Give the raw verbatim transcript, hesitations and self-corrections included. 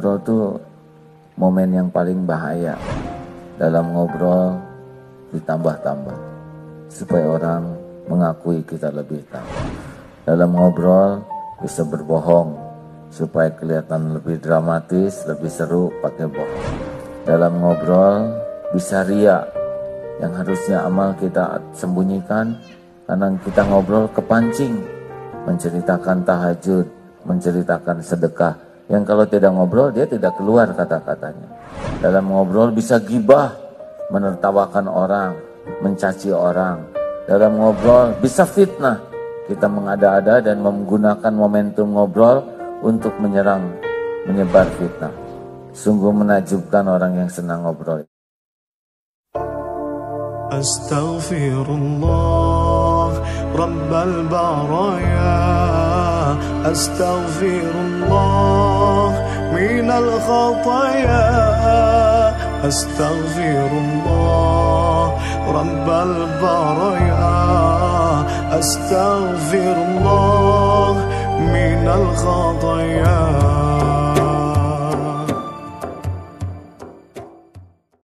ngobrol tuh momen yang paling bahaya. Dalam ngobrol ditambah-tambah supaya orang mengakui kita lebih tahu. Dalam ngobrol bisa berbohong supaya kelihatan lebih dramatis, lebih seru pakai bohong. Dalam ngobrol bisa ria yang harusnya amal kita sembunyikan, karena kita ngobrol kepancing menceritakan tahajud, menceritakan sedekah, yang kalau tidak ngobrol dia tidak keluar kata-katanya. Dalam ngobrol bisa gibah, menertawakan orang, mencaci orang. Dalam ngobrol bisa fitnah, kita mengada-ada dan menggunakan momentum ngobrol untuk menyerang, menyebar fitnah. Sungguh menakjubkan orang yang senang ngobrol. Astaghfirullah Rabbal baraya, Astaghfirullah minal khataya, Astaghfirullah Rabbal baraya, Astaghfirullah minal khataya.